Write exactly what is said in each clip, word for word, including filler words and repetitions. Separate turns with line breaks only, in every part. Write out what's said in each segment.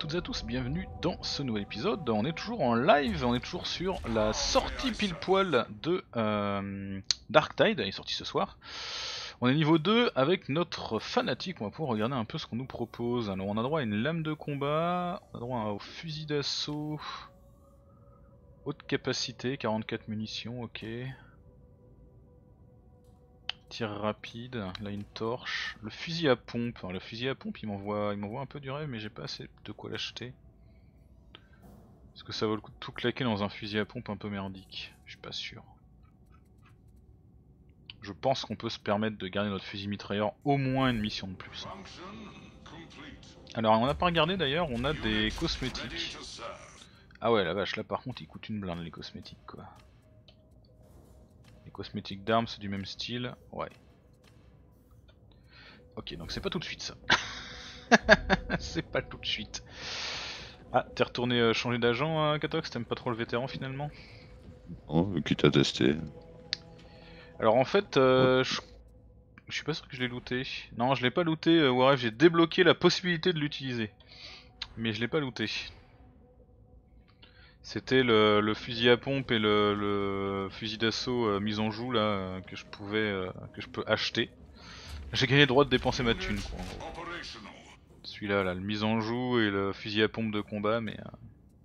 toutes et à tous, bienvenue dans ce nouvel épisode. On est toujours en live, on est toujours sur la sortie pile poil de euh, Darktide, elle est sortie ce soir. On est niveau deux avec notre fanatique, on va pouvoir regarder un peu ce qu'on nous propose. Alors on a droit à une lame de combat, on a droit au fusil d'assaut, haute capacité, quarante-quatre munitions, ok. Tir rapide, là une torche, le fusil à pompe. Alors, le fusil à pompe il m'envoie il m'envoie un peu du rêve mais j'ai pas assez de quoi l'acheter. Est-ce que ça vaut le coup de tout claquer dans un fusil à pompe un peu merdique? Je suis pas sûr. Je pense qu'on peut se permettre de garder notre fusil mitrailleur au moins une mission de plus. Alors on n'a pas regardé d'ailleurs, on a des cosmétiques. Ah ouais la vache, là par contre ils coûtent une blinde les cosmétiques quoi. Les cosmétiques d'armes c'est du même style, ouais. Ok donc c'est pas tout de suite ça. C'est pas tout de suite. Ah t'es retourné euh, changer d'agent euh, Katox, t'aimes pas trop le vétéran finalement?
Oh, quitte à tester.
Alors en fait euh, je... je suis pas sûr que je l'ai looté. Non je l'ai pas looté, euh, Warf, j'ai débloqué la possibilité de l'utiliser. Mais je l'ai pas looté. C'était le, le fusil à pompe et le, le fusil d'assaut euh, mise en joue là euh, que je pouvais euh, que je peux acheter. J'ai gagné le droit de dépenser ma thune quoi. Celui-là là, le mise en joue et le fusil à pompe de combat mais euh...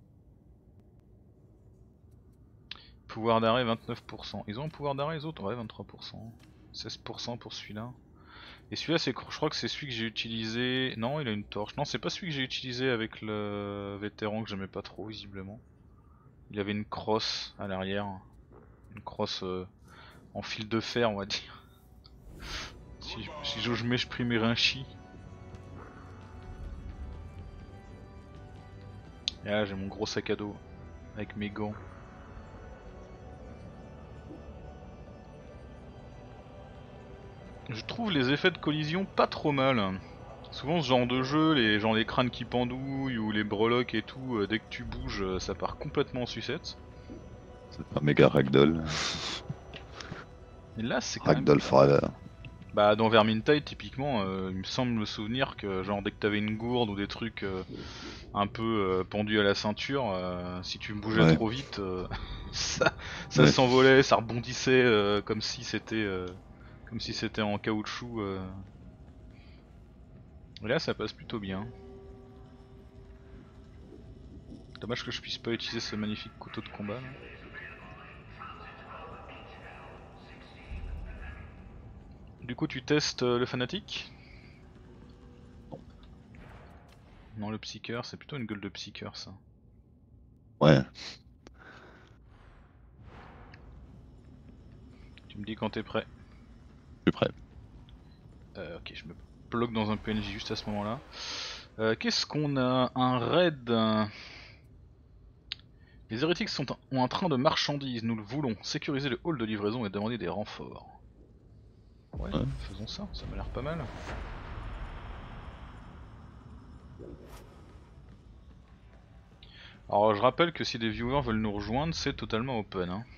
pouvoir d'arrêt vingt-neuf pour cent. Ils ont un pouvoir d'arrêt les autres? Ouais vingt-trois pour cent. seize pour cent pour celui-là. Et celui-là c'est je crois que c'est celui que j'ai utilisé. Non il a une torche. Non c'est pas celui que j'ai utilisé avec le vétéran que j'aimais pas trop visiblement. Il avait une crosse à l'arrière, une crosse euh, en fil de fer on va dire. Si, si j'ose m'exprimer ainsi. Et là j'ai mon gros sac à dos avec mes gants. Je trouve les effets de collision pas trop mal. Souvent ce genre de jeu, les genre les crânes qui pendouillent ou les breloques et tout, euh, dès que tu bouges euh, ça part complètement en sucette.
C'est pas méga ragdoll.
Et là c'est quand
Ragdoll
même...
forever.
Bah dans Vermintide typiquement, euh, il me semble me souvenir que genre dès que t'avais une gourde ou des trucs euh, un peu euh, pendus à la ceinture, euh, si tu bougeais
Ouais.
trop vite, euh, ça, ça
Ouais.
s'envolait, ça rebondissait euh, comme si c'était euh, comme si c'était en caoutchouc. Euh... Et là ça passe plutôt bien. Dommage que je puisse pas utiliser ce magnifique couteau de combat. Là. Du coup tu testes euh, le fanatique? Non le psyker, c'est plutôt une gueule de psyker ça.
Ouais.
Tu me dis quand t'es prêt.
Je suis prêt.
Euh, ok je me bloque dans un P N J juste à ce moment là. Euh, Qu'est-ce qu'on a? Un raid. Les hérétiques sont un, ont un train de marchandises, nous le voulons. Sécuriser le hall de livraison et demander des renforts. Ouais, ouais. Faisons ça, ça m'a l'air pas mal. Alors je rappelle que si des viewers veulent nous rejoindre, c'est totalement open. Hein.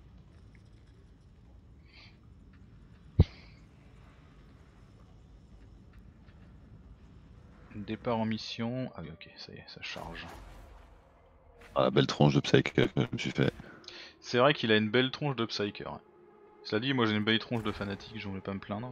Départ en mission. Ah oui ok, ça y est, ça charge.
Ah la belle tronche de Psyker que je me suis fait.
C'est vrai qu'il a une belle tronche de Psyker. Ouais. Cela dit, moi j'ai une belle tronche de fanatique, j'en vais pas me plaindre.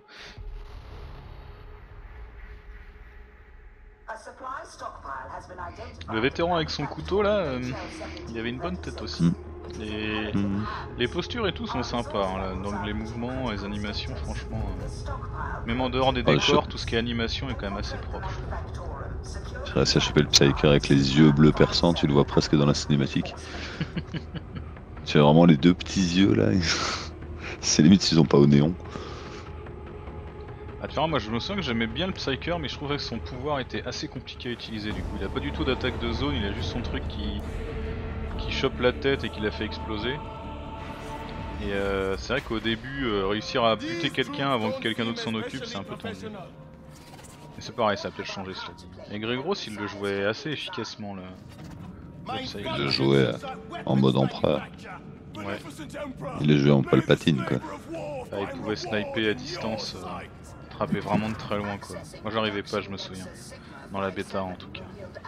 Le vétéran avec son couteau là, euh, il avait une bonne tête aussi.
Mmh.
Les... Mmh. les postures et tout sont sympas, hein, là. Dans les mouvements, les animations franchement. Euh... Même en dehors des
Ah,
décors,
je...
tout ce qui est animation est quand même assez propre.
J'ai réussi à choper le Psyker avec les yeux bleus perçants, tu le vois presque dans la cinématique. Tu as vraiment les deux petits yeux là, c'est limite s'ils ont pas au néon.
Ah tu vois, moi je me souviens que j'aimais bien le Psyker mais je trouvais que son pouvoir était assez compliqué à utiliser du coup. Il a pas du tout d'attaque de zone, il a juste son truc qui, qui chope la tête et qui la fait exploser. Et euh, c'est vrai qu'au début, euh, réussir à buter quelqu'un avant que quelqu'un d'autre s'en occupe c'est un peu tendu. Mais c'est pareil, ça a peut-être changé cela dit. Et Grégros il le jouait assez efficacement là. Le
il le jouait en mode empereur.
Ouais.
Il le jouait en palpatine quoi.
Ah, il pouvait sniper à distance, euh, attraper vraiment de très loin quoi. Moi j'arrivais pas je me souviens. Dans la bêta en tout cas.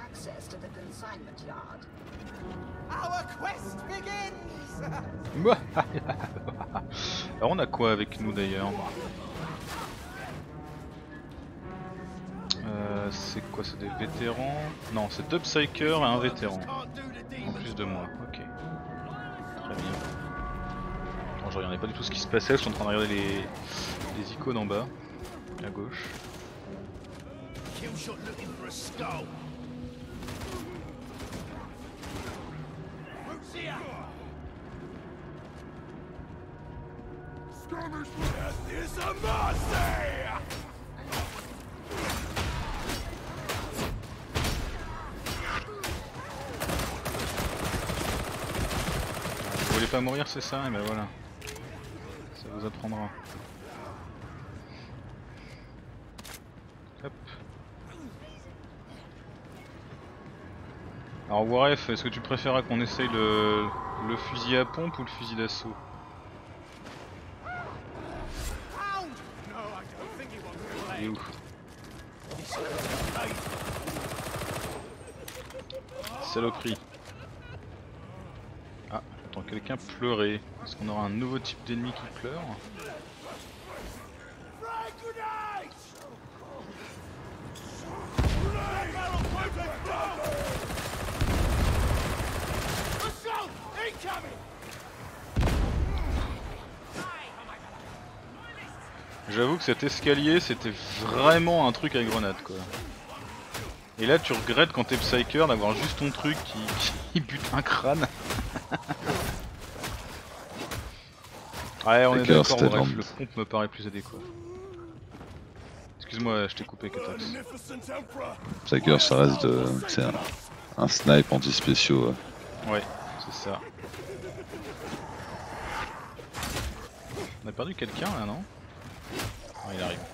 Alors on a quoi avec nous d'ailleurs? euh, C'est quoi? C'est des vétérans? Non, c'est deux psychers et un vétéran. En plus de moi, ok. Très bien. Attends, je regardais pas du tout ce qui se passait, je suis en train de regarder les, les icônes en bas, à gauche. Vous voulez pas mourir, c'est ça? Et ben voilà. Ça vous apprendra. Hop. Alors Waref, est-ce que tu préféreras qu'on essaye le, le fusil à pompe ou le fusil d'assaut? Il est où? Saloperie. Ah, j'entends quelqu'un pleurer. Est-ce qu'on aura un nouveau type d'ennemi qui pleure? J'avoue que cet escalier c'était vraiment un truc à grenade quoi. Et là tu regrettes quand t'es psycher d'avoir juste ton truc qui, qui bute un crâne. Ouais on est d'accord, bref le pompe me paraît plus adéquat. Excuse-moi je t'ai coupé Katox.
Psycher ça reste de... c'est un, un snipe anti-spéciaux. Ouais,
ouais c'est ça. On a perdu quelqu'un là non? Ah, il arrive.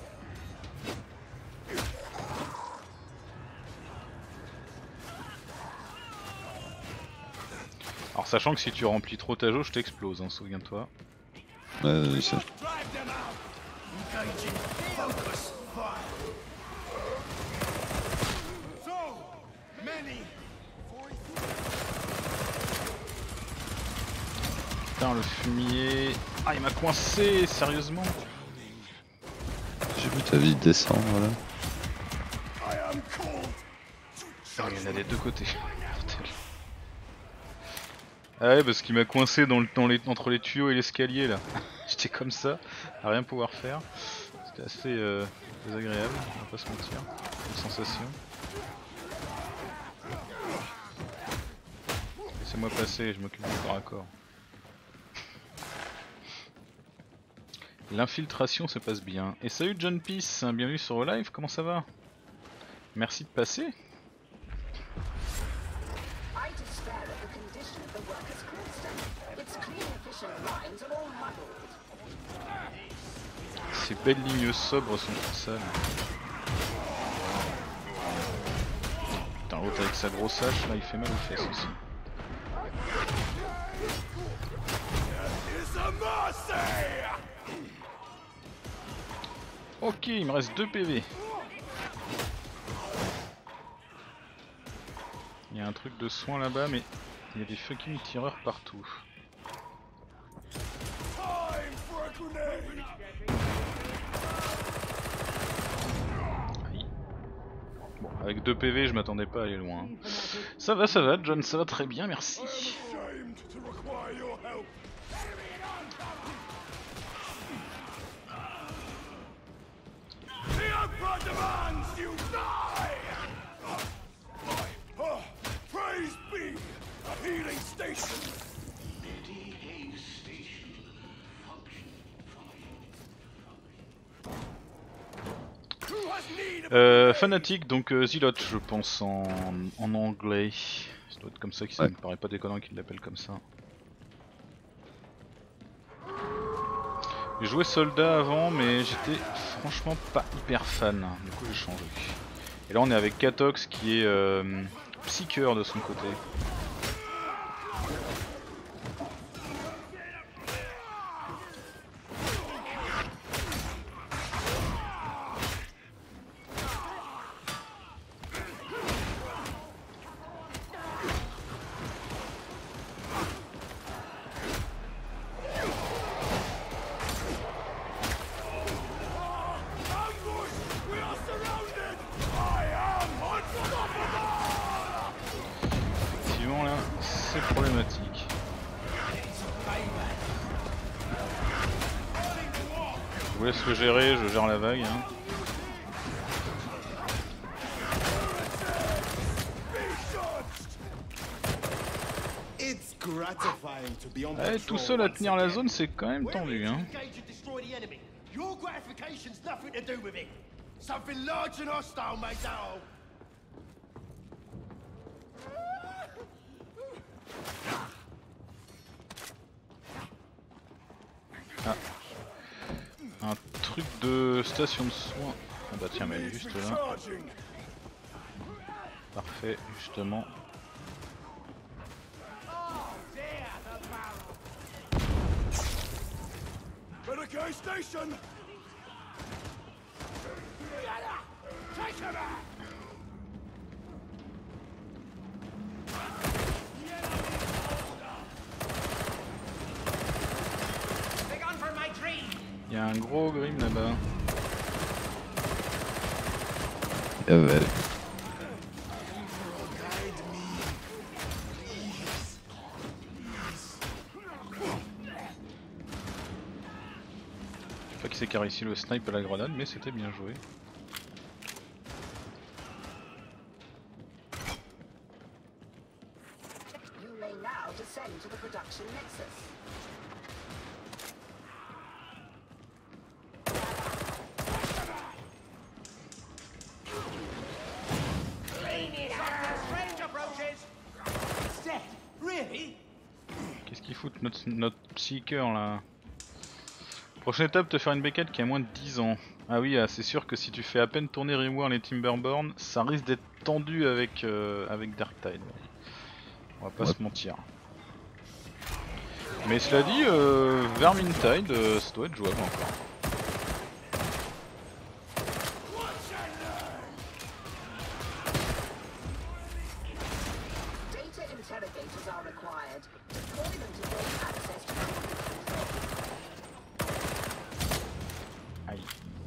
Alors sachant que si tu remplis trop ta jauge, je t'explose, hein, souviens-toi.
Ouais, je sais. Putain le fumier... Ah il m'a coincé, sérieusement. J'ai vu ta vie descendre là.
Oh, il y en a des deux côtés. Ah ouais parce qu'il m'a coincé dans le, dans les, entre les tuyaux et l'escalier là. J'étais comme ça, à rien pouvoir faire. C'était assez euh, désagréable, on va pas se mentir. Une sensation. Laissez-moi passer, je m'occupe du corps à corps. L'infiltration se passe bien. Et salut John Peace, bienvenue sur le live, comment ça va? Merci de passer. Ces belles lignes sobres sont toutes sales. Putain l'autre avec sa grosse hache là il fait mal aux fesses aussi. Ok, il me reste deux P V. Il y a un truc de soin là-bas, mais il y a des fucking tireurs partout. Aïe. Bon, avec deux P V, je m'attendais pas à aller loin. Ça va, ça va, John, ça va très bien, merci. Euh, Fanatic, donc euh, Zilot, je pense en, en anglais. Ça doit être comme ça, qui ouais. Ça me paraît pas déconnant qu'il l'appelle comme ça. J'ai joué soldat avant, mais j'étais franchement pas hyper fan. Du coup, j'ai changé. Et là, on est avec Katox qui est euh, psycheur de son côté. assez problématique. Je vous laisse le gérer, je gère la vague. Hein. Eh, tout seul à tenir la zone, c'est quand même tendu. Hein. Ah. Un truc de station de soins. Ah bah tiens, mais elle est juste là. Parfait, justement. Il y a un gros grim là-bas.
Ah ouais. Je sais pas qui c'est qui a réussi le snipe à la grenade, mais c'était bien joué. Qu'est-ce qu'il fout notre, notre psyker là? Prochaine étape, te faire une bécane qui a moins de dix ans. Ah oui, ah, c'est sûr que si tu fais à peine tourner Rimworld et Timberborn, ça risque d'être tendu avec, euh, avec Darktide. On va pas ouais. se mentir. Mais cela dit, euh, Vermintide, euh, ça doit être jouable encore. Aïe.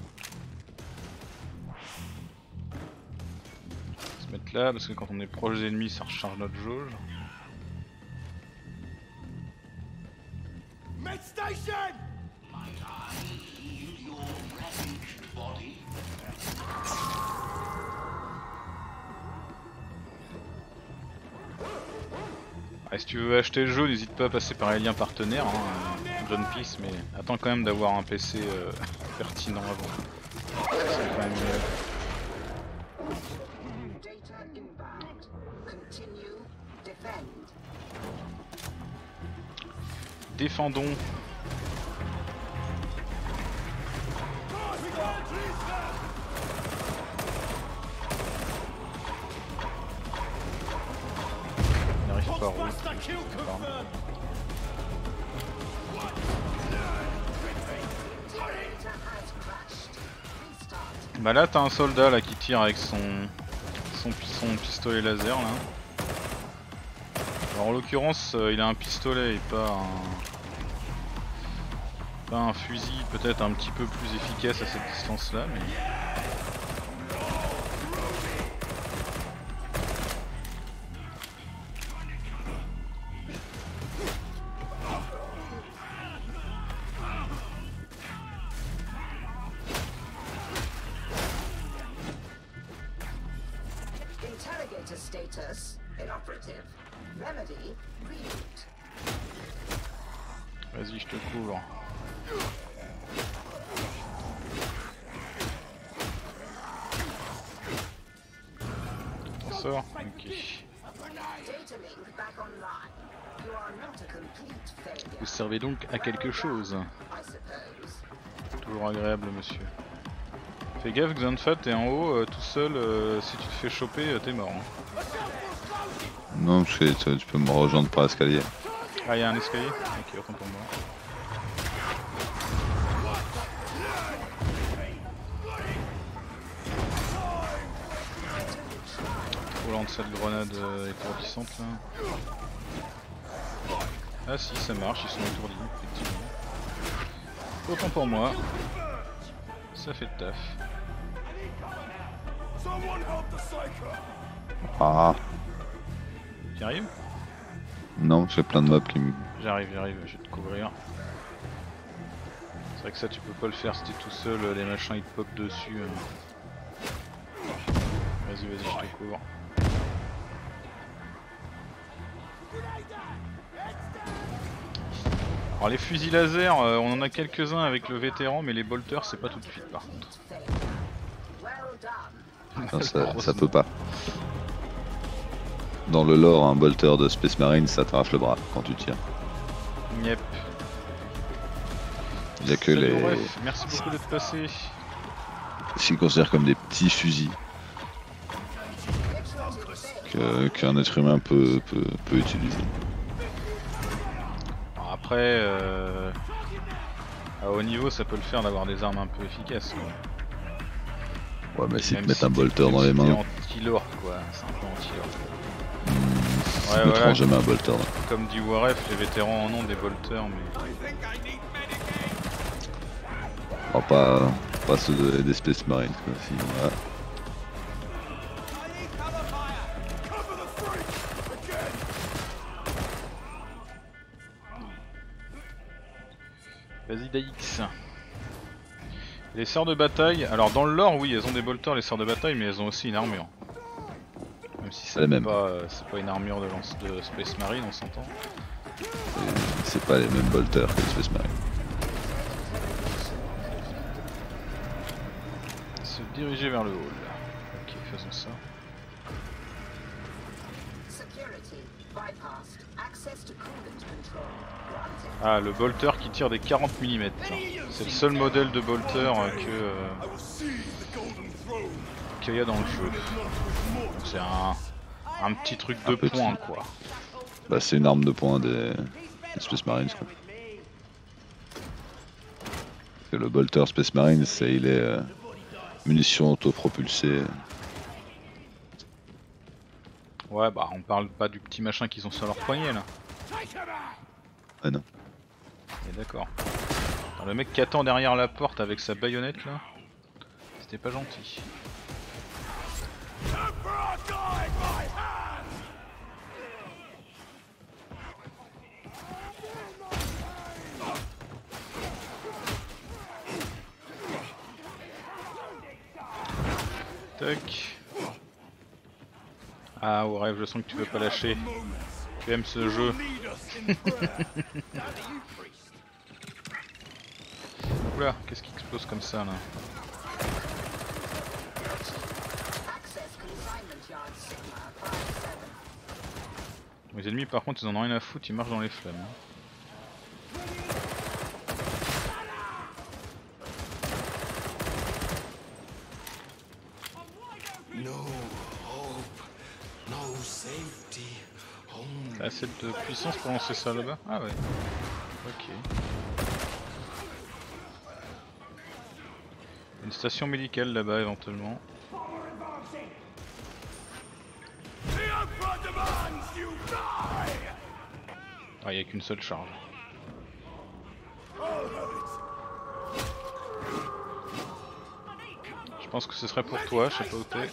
On va se mettre là parce que quand on est proche des ennemis, ça recharge notre jauge. Ah, si tu veux acheter le jeu, n'hésite pas à passer par les liens partenaires, hein, John Peace, mais attends quand même d'avoir un P C euh, pertinent avant. C'est quand même mieux. Défendons. Il n'arrive pas à rouler. Bah là t'as un soldat là qui tire avec son son, son pistolet laser là. Alors en l'occurrence euh, il a un pistolet et pas un pas un fusil, peut-être un petit peu plus efficace à cette distance là mais. Vas-y, je te couvre. On sort. Ok. Vous servez donc à quelque chose. Toujours agréable, monsieur. Fais gaffe, Xanfat, t'es en haut, euh, tout seul, euh, si tu te fais choper, euh, t'es mort. Hein. Non, parce que tu peux me rejoindre par l'escalier.
Ah, y'a un escalier? Ok, autant pour moi. Trop lent de cette grenade euh, étourdissante là. Ah si, ça marche, ils sont étourdis, effectivement. Autant pour moi. Ça fait le taf.
Ah.
Qui arrive?
Non, j'ai plein de mobs qui me...
J'arrive, j'arrive, je vais te couvrir. C'est vrai que ça tu peux pas le faire si t'es tout seul, les machins ils te pop dessus. euh. Vas-y, vas-y, je te couvre. Alors les fusils laser, euh, on en a quelques-uns avec le vétéran, mais les bolters c'est pas tout de suite par contre.
Non, ça, ça peut pas. Dans le lore, un bolter de Space Marine, ça t'arrache le bras quand tu tires.
Yep.
Il y a que
Salut,
les...
bref, merci beaucoup d'être passé.
S'ils considèrent comme des petits fusils que- qu'un être humain peut, peut, peut utiliser.
Alors après, euh, à haut niveau ça peut le faire d'avoir des armes un peu efficaces quoi.
Ouais, mais s'ils
Même
te mettent
si
un
t'es-
bolter
même
dans
si
les
t'es
mains,
anti-lore quoi, c'est un peu anti-lore.
hmm, ils
Ouais,
te mettront
voilà.
jamais un bolter. Là.
Comme dit Waref, les vétérans en ont des bolters mais...
Alors pas, pas ceux de- des Space Marines. Quoi. Si, voilà.
Vas-y Daix. Les sœurs de bataille, alors dans le lore oui elles ont des bolters les sœurs de bataille mais elles ont aussi une armure. Même si c'est
les
pas, euh, c'est pas une armure de, lance de Space Marine on s'entend.
Et c'est pas les mêmes bolters que les Space Marines.
Se diriger vers le hall. Ok faisons ça. Ah le bolter qui tire des quarante millimètres. C'est le seul modèle de bolter euh, que euh, qu'il y a dans le jeu. Donc c'est un, un petit truc de
Un petit.
poing quoi.
Bah, c'est une arme de poing des, des Space Marines. Quoi. Parce que le bolter Space Marine, c'est il est euh, munitions autopropulsées.
Ouais bah on parle pas du petit machin qu'ils ont sur leur poignet là.
Ah non.
Et d'accord. Le mec qui attend derrière la porte avec sa baïonnette là, c'était pas gentil. Tac. Ah ouais rêve, je sens que tu veux pas lâcher. Tu aimes ce jeu. Oula, qu'est-ce qui explose comme ça là? Les ennemis par contre ils en ont rien à foutre, ils marchent dans les flammes. T'as assez de puissance pour lancer ça là-bas? Ah ouais. Ok. Une station médicale là-bas éventuellement. Ah y'a qu'une seule charge. Je pense que ce serait pour toi, je sais pas où t'es.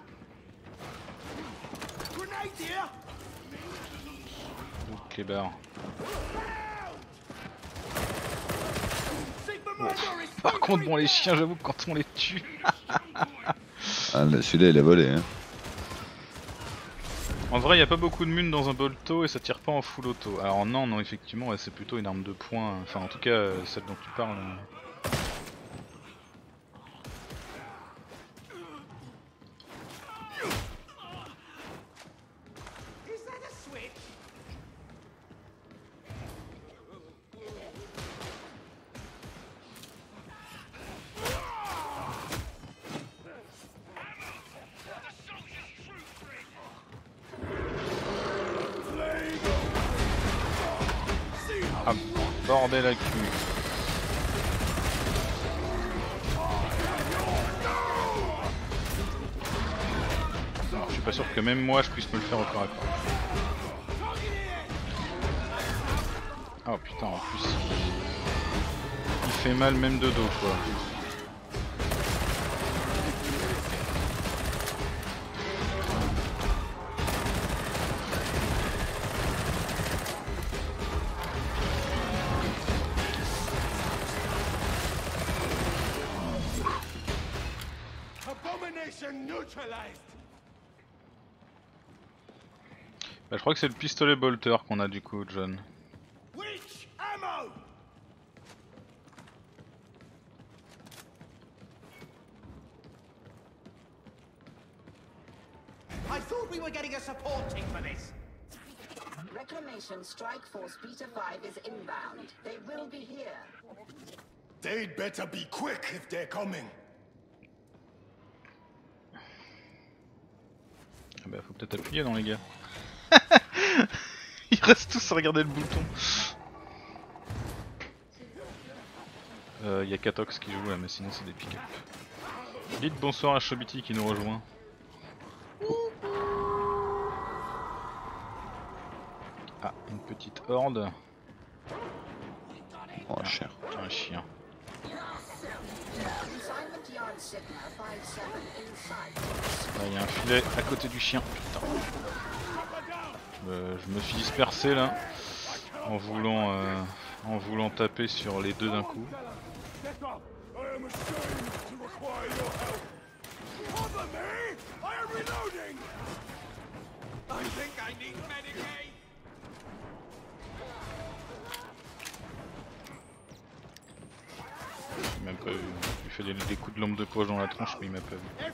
Donc les barres. Bon. Par contre bon les chiens j'avoue que quand on les tue.
Ah, celui-là il est volé. Hein.
En vrai, il n'y a pas beaucoup de mun dans un bolto et ça tire pas en full auto. Alors non, non, effectivement, ouais, c'est plutôt une arme de poing. Enfin, en tout cas, euh, celle dont tu parles. Euh... Ah, bordel à cul. Alors, je suis pas sûr que même moi je puisse me le faire au corps à corps. Oh putain, en plus il fait mal même de dos quoi. Bah, je crois que c'est le pistolet bolter qu'on a du coup, John.
I thought we were getting a support team for this.
Reclamation Strike Force Beta five is inbound. They will be here.
They'd better be quick if they're coming.
Ah bah faut peut-être appuyer dans les gars. Ils restent tous à regarder le bouton. Il euh, y a Katox qui joue là, mais sinon c'est des pick-up. Dites bonsoir à Shobiti qui nous rejoint. Ah, une petite horde.
Oh, un chien.
Un chien. Il y a un filet à côté du chien. Putain. Euh, je me suis dispersé là en voulant euh, en voulant taper sur les deux d'un coup. Il m'a pas vu. Je lui fais des, des coups de lampe de poche dans la tronche mais il m'a pas vu.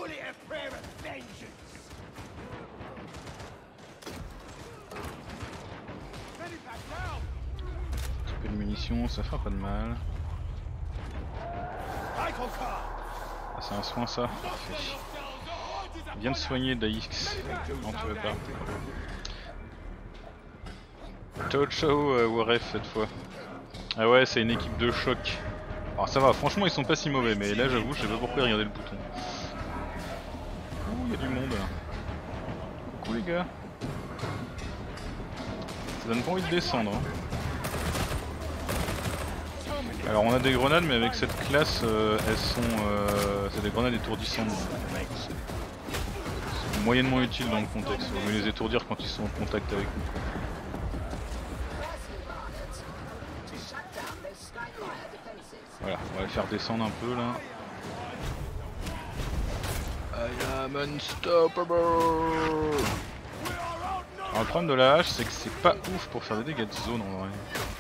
Un peu de munitions, ça fera pas de mal. Ah, c'est un soin ça. Viens de soigner Daix. Non tu veux pas. Ciao ciao euh, Waref cette fois. Ah ouais c'est une équipe de choc. Alors ça va, franchement ils sont pas si mauvais mais là j'avoue je sais pas pourquoi regarder le bouton. Ouh y'a du monde là. Coucou les gars. Ça donne pas envie de descendre hein. Alors on a des grenades mais avec cette classe euh, elles sont euh, c'est des grenades étourdissantes. C'est moyennement utile dans le contexte, il vaut mieux les étourdir quand ils sont en contact avec nous. Voilà, on va les faire descendre un peu là. I am unstoppable. Alors le problème de la hache c'est que c'est pas ouf pour faire des dégâts de zone en vrai.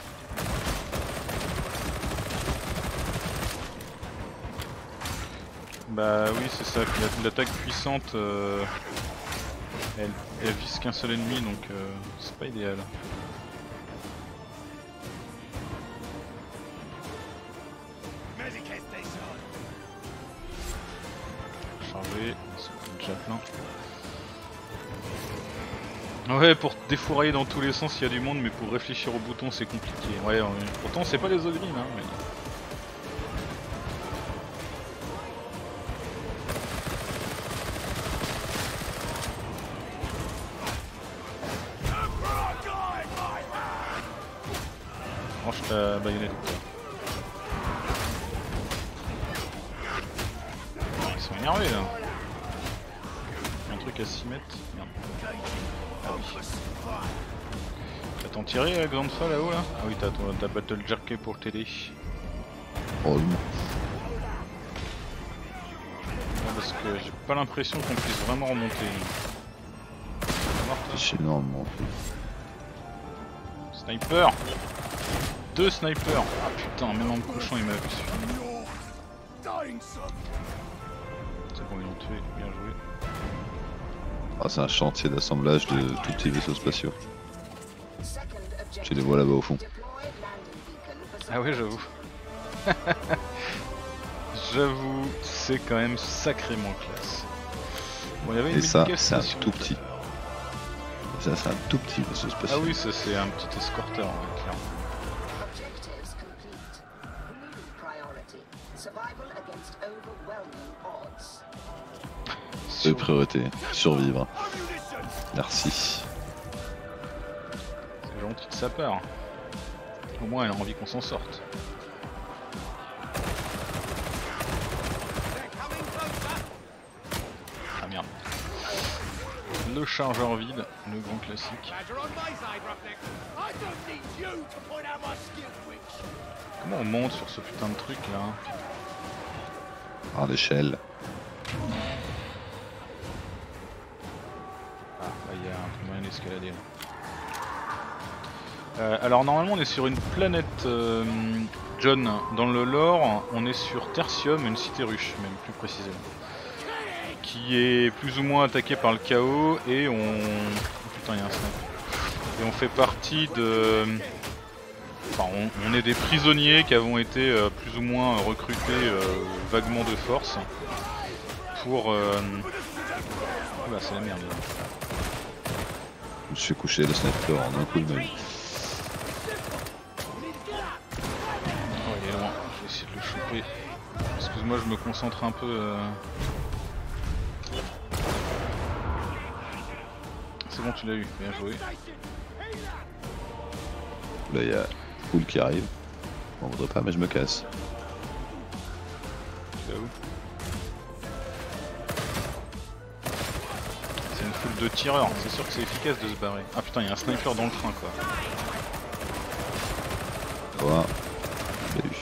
Bah oui c'est ça, l'attaque puissante euh, elle, elle vise qu'un seul ennemi donc euh, c'est pas idéal. Chargé, c'est déjà plein. Ouais pour défourailler dans tous les sens il y a du monde mais pour réfléchir au bouton c'est compliqué. Ouais euh, pourtant c'est pas les ogrines hein. Mais... Range ta baïonnette. Ils sont énervés là. Il y a un truc à s'y mettre. Merde. Ah oui. T'as t'en tiré à grande fois là-haut là? Ah oui t'as ta battle jerké pour t'aider.
Oh,
Parce que j'ai pas l'impression qu'on puisse vraiment remonter.
c'est énorme.
Sniper! Deux snipers! Ah putain, même en me couchant il m'a vu celui-là. C'est bon, ils l'ont tué, bien joué.
Ah, c'est un chantier d'assemblage de tout petits vaisseaux spatiaux. Tu les vois là-bas au fond.
Ah ouais, j'avoue. J'avoue, c'est quand même sacrément classe. Bon, il y avait une
Et ça,
mini-caisse
c'est un
spatiale.
tout petit. Ça, c'est un tout petit vaisseau
Ah
spatial.
oui, ça c'est un petit escorteur, ouais, clairement.
C'est priorité, survivre. Merci.
C'est gentil de sa part. Au moins elle a envie qu'on s'en sorte. Ah merde. Le chargeur vide, le grand classique. Comment on monte sur ce putain de truc là?
Ah, l'échelle.
escalader là. Euh, alors normalement on est sur une planète euh, John, dans le lore on est sur Tertium, une cité ruche même plus précisément. Qui est plus ou moins attaquée par le chaos et on... Oh putain il y a un sniper. Et on fait partie de... Enfin on, on est des prisonniers qui avons été euh, plus ou moins recrutés euh, vaguement de force. Pour... Euh... Oh là c'est la merde là.
Je me suis couché le sniper en un coup de main.
Oh il est loin, je vais essayer de le choper. Excuse-moi je me concentre un peu... Euh... C'est bon tu l'as eu, bien joué.
Là il y a Poul qui arrive. On voudrait pas mais je me casse.
Tu vas où? C'est une foule de tireurs, c'est sûr que c'est efficace de se barrer. Ah putain il y a un sniper dans le train quoi.
Voilà. Je l'ai eu.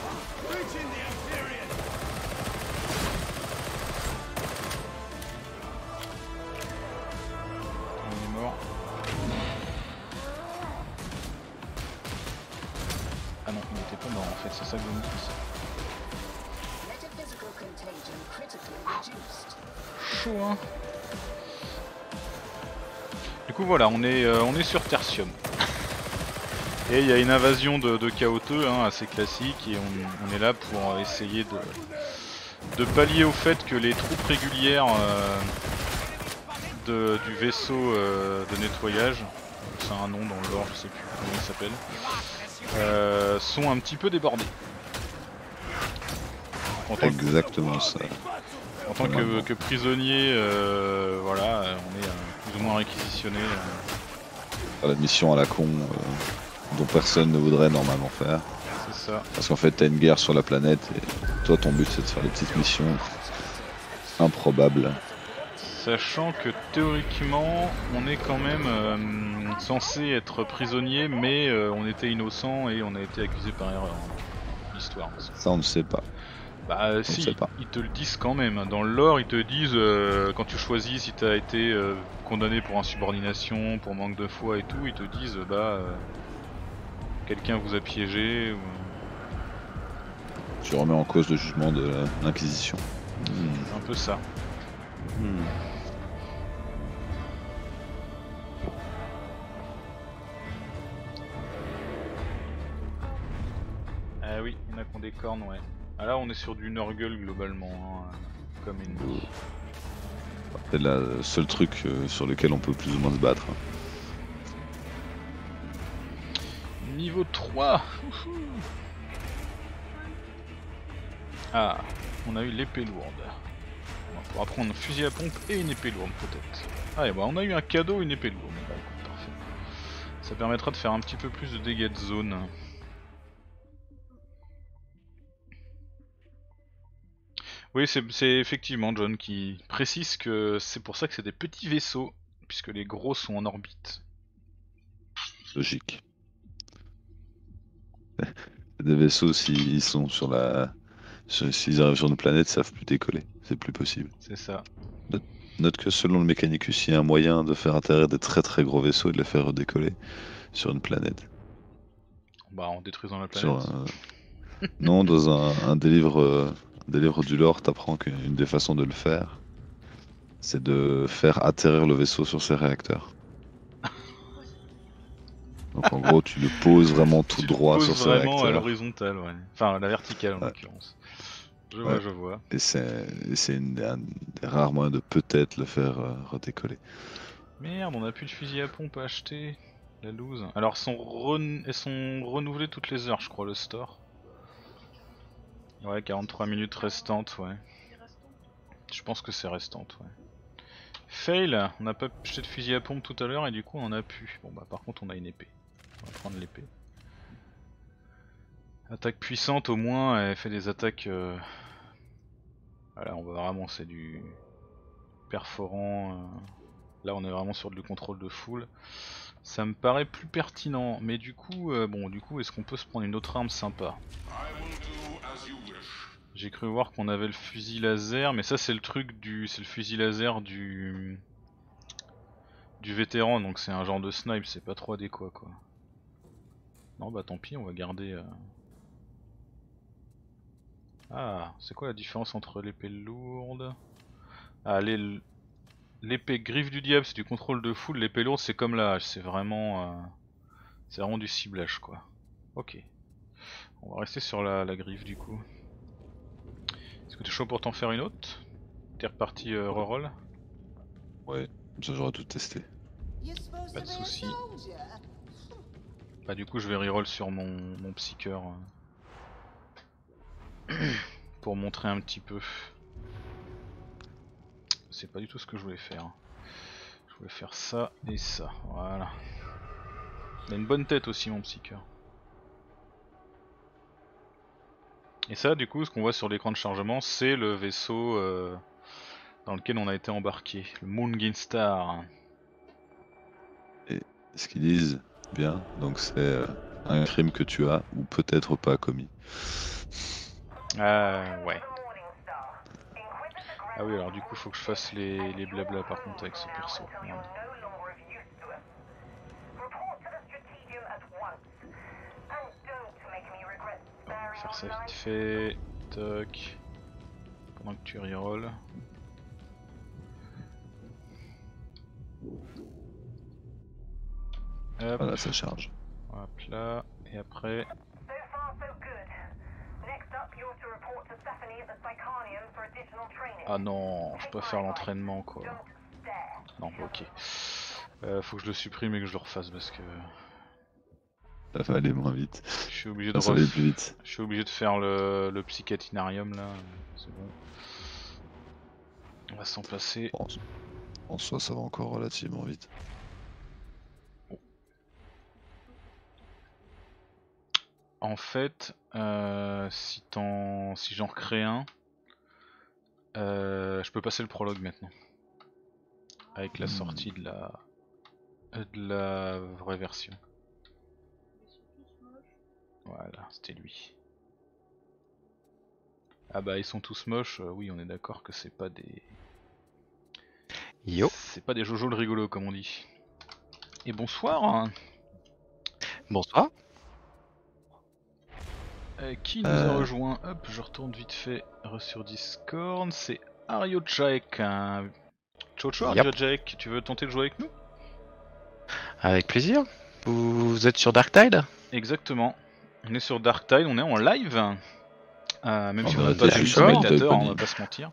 Il est mort. Ah non, il était pas mort en fait, c'est ça que vous me dites.
Metaphysical contagion critically reduced.
Chaud hein. Du coup voilà, on est, euh, on est sur Tertium. Et il y a une invasion de, de chaoteux hein, assez classique et on, on est là pour essayer de, de pallier au fait que les troupes régulières euh, de, du vaisseau euh, de nettoyage, c'est un nom dans le lore, je sais plus comment il s'appelle, euh, sont un petit peu débordés. En tant
Exactement ça.
que, en tant que, que prisonnier, euh, voilà, on est euh, plus ou moins réquisitionné. Euh.
La mission à la con euh, dont personne ne voudrait normalement faire.
C'est ça.
Parce qu'en fait t'as une guerre sur la planète et toi ton but c'est de faire des petites missions improbables.
Sachant que théoriquement on est quand même euh, censé être prisonnier mais euh, on était innocent et on a été accusé par erreur. Hein, l'histoire.
Ça on ne sait pas.
Bah
on
si,
sait pas.
Ils te le disent quand même. Dans le lore ils te disent euh, quand tu choisis si t'as été euh, condamné pour insubordination, pour manque de foi et tout, ils te disent bah euh, quelqu'un vous a piégé ou...
Tu remets en cause le jugement de l'Inquisition.
C'est
Hmm.
un peu ça.
Hmm.
Ah oui, il y en a qui ont des cornes, ouais. Ah là on est sur du Nurgle globalement, hein, comme ennemi.
C'est le seul truc euh, sur lequel on peut plus ou moins se battre.
Niveau trois. Ah, on a eu l'épée lourde. On va pouvoir prendre un fusil à pompe et une épée lourde peut-être. Ah et bah on a eu un cadeau, une épée lourde. Bah, écoute, parfait. Ça permettra de faire un petit peu plus de dégâts de zone. Oui, c'est effectivement John qui précise que c'est pour ça que c'est des petits vaisseaux, puisque les gros sont en orbite.
Logique. Des vaisseaux, s'ils sont sur la... S'ils arrivent sur une planète, ils savent plus décoller. C'est plus possible.
C'est ça.
Note que selon le Mechanicus, il y a un moyen de faire atterrir des très très gros vaisseaux et de les faire redécoller sur une planète.
Bah en détruisant la planète.
Sur un... non, dans un, un des livres, euh, des livres du lore, t'apprends qu'une des façons de le faire, c'est de faire atterrir le vaisseau sur ses réacteurs. Donc en gros, tu le poses vraiment tout
tu
droit
le
sur
poses
ses
vraiment
réacteurs.
à l'horizontale, ouais. Enfin à la verticale en
Ouais.
l'occurrence. Je
Ouais.
vois, je vois.
Et c'est un des rares moyens de peut-être le faire euh, redécoller.
Merde, on a plus de fusil à pompe à acheter. La loose. Alors sont ren... elles sont renouvelées toutes les heures, je crois, le store. Ouais, quarante-trois minutes restantes, ouais. Je pense que c'est restante, ouais. Fail, on n'a pas acheté de fusil à pompe tout à l'heure et du coup on en a plus. Bon bah par contre on a une épée. On va prendre l'épée. Attaque puissante au moins, elle fait des attaques... Euh... Voilà, on va vraiment, c'est du perforant. Euh... Là on est vraiment sur du contrôle de foule. Ça me paraît plus pertinent, mais du coup, euh, bon, du coup, est-ce qu'on peut se prendre une autre arme sympa? J'ai cru voir qu'on avait le fusil laser, mais ça c'est le truc du, c'est le fusil laser du du vétéran, donc c'est un genre de snipe, c'est pas trop adéquat quoi. Non bah tant pis, on va garder... Euh... Ah, c'est quoi la différence entre l'épée lourde? Ah, l'épée griffe du diable c'est du contrôle de foule, l'épée lourde c'est comme la hache, c'est vraiment... Euh... C'est vraiment du ciblage quoi. Ok. On va rester sur la, la griffe du coup. Est-ce que t'es chaud pour t'en faire une autre? T'es reparti euh, reroll?
Ouais, ça j'aurais tout testé.
Pas de soucis. Bah du coup je vais reroll sur mon, mon psycheur. Euh, pour montrer un petit peu. C'est pas du tout ce que je voulais faire. Je voulais faire ça et ça, voilà. Il a une bonne tête aussi mon psycheur. Et ça du coup ce qu'on voit sur l'écran de chargement c'est le vaisseau euh, dans lequel on a été embarqué, le Moongin Star.
Et ce qu'ils disent bien, donc c'est euh, un crime que tu as ou peut-être pas commis.
Ah ouais. Ah oui alors du coup faut que je fasse les, les blabla par contre avec ce perso. Merde. On va faire ça vite fait. Toc. Pendant que tu reroll. Hop.
Voilà, ça charge.
Hop là. Et après. Ah non, je peux pas faire l'entraînement quoi. Non, ok. Euh, faut que je le supprime et que je le refasse parce que.
Ça va aller moins vite.
Je suis obligé de
Ça va aller
ref...
plus vite.
Je suis obligé de faire le, le psychatinarium là. C'est bon. On va s'en passer.
Bon, en soi, ça va encore relativement vite.
En fait, euh, si t'en, si j'en recrée un, euh, je peux passer le prologue maintenant. Avec la sortie de la, de la vraie version. Voilà, c'était lui. Ah bah ils sont tous moches, euh, oui on est d'accord que c'est pas des...
Yo.
C'est pas des jojo le rigolo comme on dit. Et bonsoir.
Bonsoir.
Euh, qui nous
Euh.
a rejoint? Hop, je retourne vite fait sur Discord, c'est Ariojaek. Hein. Chocho,
Yep.
Ariojaek, tu veux tenter de jouer avec nous?
Avec plaisir. Vous êtes sur Darktide?
Exactement. On est sur Darktide, on est en live. Euh, même
On
si
va
on n'a
dire
pas de
que
c'est mal
spectateurs,
opening.
on va pas se mentir.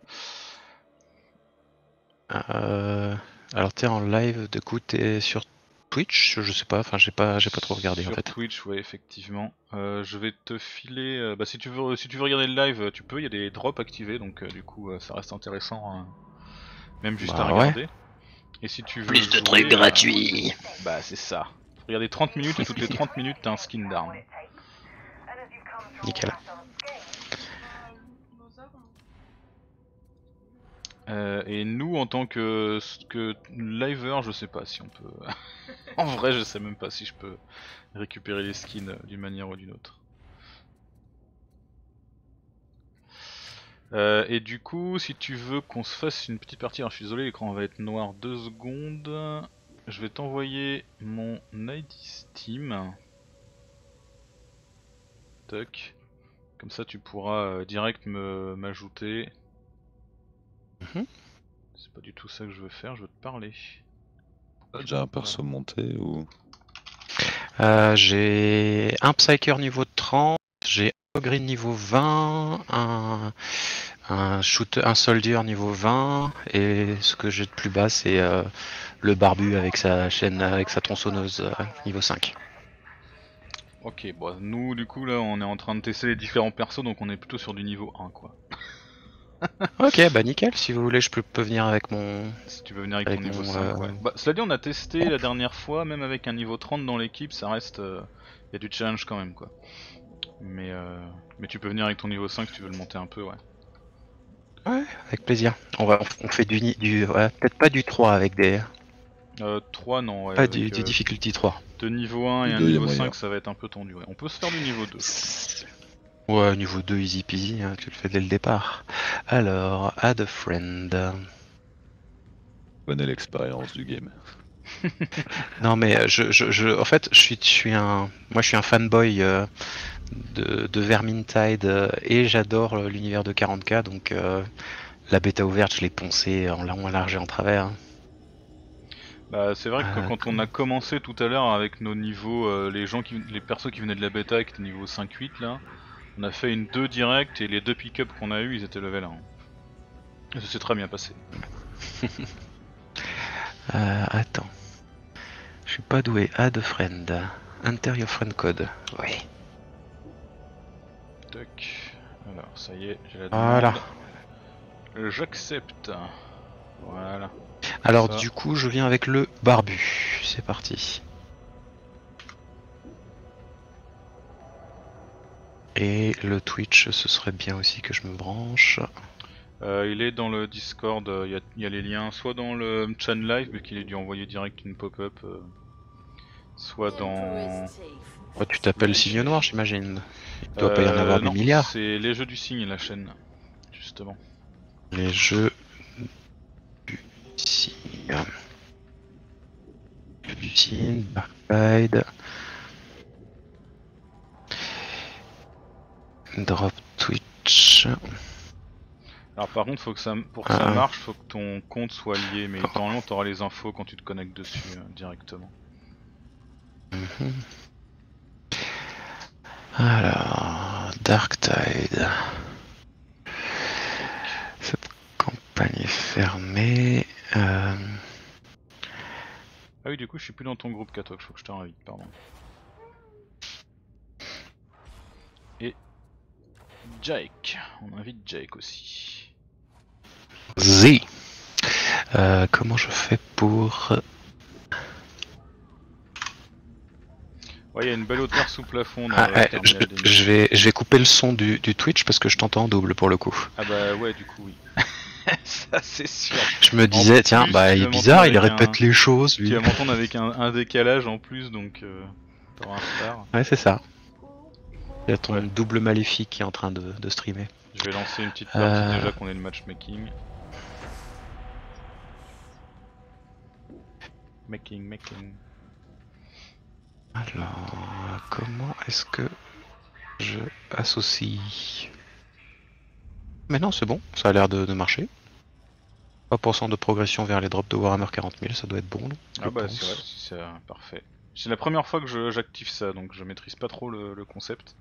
Euh, alors t'es en live, du coup t'es sur Twitch? Je sais pas, enfin j'ai pas, j'ai pas trop regardé
Sur
en fait.
Twitch, ouais, effectivement. Euh, je vais te filer. Euh, bah, si tu veux, si tu veux regarder le live, tu peux. Il y a des drops activés, donc euh, du coup, euh, ça reste intéressant, hein, même juste
Bah
à regarder. Et si tu veux
Plus de
jouer,
trucs
euh,
gratuits.
Bah, c'est ça. Regardez trente minutes et toutes les trente minutes, t'as un skin d'arme.
Nickel.
Euh, et nous, en tant que, que liver, je sais pas si on peut. En vrai, je sais même pas si je peux récupérer les skins euh, d'une manière ou d'une autre. Euh, et du coup, si tu veux qu'on se fasse une petite partie, alors je suis désolé, l'écran va être noir deux secondes. Je vais t'envoyer mon I D Steam. Toc. Comme ça, tu pourras euh, direct me m'ajouter.
Mhm.
C'est pas du tout ça que je veux faire, je veux te parler.
T'as déjà un perso monté ou...
Euh, j'ai un Psyker niveau trente, j'ai un Ogre niveau vingt, un, un shooter, un Soldier niveau vingt, et ce que j'ai de plus bas c'est euh, le barbu avec sa chaîne, avec sa tronçonneuse euh, niveau cinq.
Ok, bon, nous du coup là on est en train de tester les différents persos, donc on est plutôt sur du niveau un quoi.
Ok, bah nickel, si vous voulez je peux, peux venir avec mon...
Si tu veux venir avec,
Avec
ton niveau
mon,
cinq,
euh,
ouais. Bah, cela dit, on a testé la dernière fois, même avec un niveau trente dans l'équipe, ça reste. Il euh, y a du challenge quand même, quoi. Mais, euh, mais tu peux venir avec ton niveau cinq si tu veux le monter un peu, ouais.
Ouais, avec plaisir. On va, on fait du, ni- du ouais, peut-être pas du trois avec des,
Euh, trois, non, ouais.
pas
avec,
du, du
euh,
difficulty trois.
deux niveaux un et
Du
un
deux, y a
niveau
moyen.
cinq, ça va être un peu tendu, ouais. On peut se faire du niveau deux, je crois.
Ouais, niveau deux easy peasy, hein, tu le fais dès le départ. Alors, add a friend.
Connais l'expérience du game.
Non mais je, je, je, en fait, je suis, je suis un, moi je suis un fanboy euh, de, de Vermintide euh, et j'adore euh, l'univers de quarante K, donc euh, la bêta ouverte, je l'ai poncée en long, en large et en travers. Hein.
Bah c'est vrai que
Euh,
quand on a commencé tout à l'heure avec nos niveaux, euh, les gens qui, les persos qui venaient de la bêta qui étaient niveau cinq huit là, on a fait une deux direct et les deux pick-up qu'on a eu ils étaient level un. Et ça s'est très bien passé.
euh, attends, je suis pas doué. Add friend, enter your friend code. Oui.
Tac. Alors ça y est, j'ai la demande.
Voilà.
J'accepte. Voilà.
Alors
Ça.
du coup, je viens avec le barbu. C'est parti. Et le Twitch, ce serait bien aussi que je me branche.
Euh, il est dans le Discord, il euh, y, y a les liens, soit dans le chat live, mais qu'il est dû envoyer direct une pop-up, euh, soit dans...
Oh, tu t'appelles Signe Noir, j'imagine. Il doit pas y en
Euh,
avoir des
non,
milliards.
c'est les jeux du signe, la chaîne, justement.
Les jeux du signe. Jeux du signe, Darkside. Drop Twitch.
Alors par contre, faut que ça, pour que
Ah,
ça
ah.
marche, faut que ton compte soit lié, mais normalement t'auras les infos quand tu te connectes dessus euh, directement.
Mhm. Alors, Darktide. Cette campagne est fermée. Euh...
Ah oui, du coup, je suis plus dans ton groupe Katok, faut que je te réinvite, pardon. Et Jake, on invite Jake aussi.
Z. Euh, comment je fais pour...
Ouais, il y a une belle hauteur sous plafond dans
Ah,
le
ouais, je,
terminal des
je vais, je vais couper le son du, du Twitch parce que je t'entends en double pour le coup.
Ah bah ouais, du coup, oui. Ça, c'est sûr.
Je me disais,
En
tiens,
plus,
bah
tu
il est
vas
bizarre, il
m'entendre avec
répète
un-
les choses, lui.
Tu vas m'entendre avec un, un décalage en plus, donc euh, t'auras un retard.
Ouais, c'est ça. Il y a ton
Ouais.
double maléfique qui est en train de, de streamer.
Je vais lancer une petite partie
Euh.
déjà qu'on ait le matchmaking. Making, making.
Alors, comment est-ce que je associe... Mais non, c'est bon, ça a l'air de, de marcher. trois pour cent de progression vers les drops de Warhammer quarante mille, ça doit être bon. je
Ah bah
pense.
c'est vrai, c'est euh, parfait. C'est la première fois que je- j'active ça, donc je maîtrise pas trop le, le concept.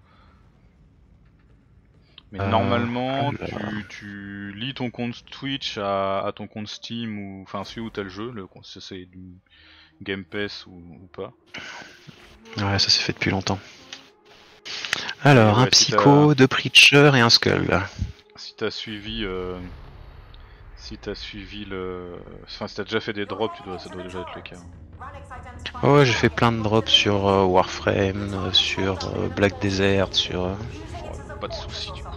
Mais
Euh,
normalement,
alors.
tu, tu lis ton compte Twitch à, à ton compte Steam ou enfin celui où t'as le jeu, le, si c'est du Game Pass ou, ou pas.
Ouais, ça s'est fait depuis longtemps. Alors,
Et
un
ouais, si
psycho,
t'as-
deux preachers et un skull.
Si t'as suivi, euh, si t'as suivi le, enfin si t'as déjà fait des drops, tu dois, ça doit déjà être le cas.
Oh, ouais, j'ai fait plein de drops sur euh, Warframe, euh, sur euh, Black Desert, sur... euh,
Oh, pas de soucis du coup.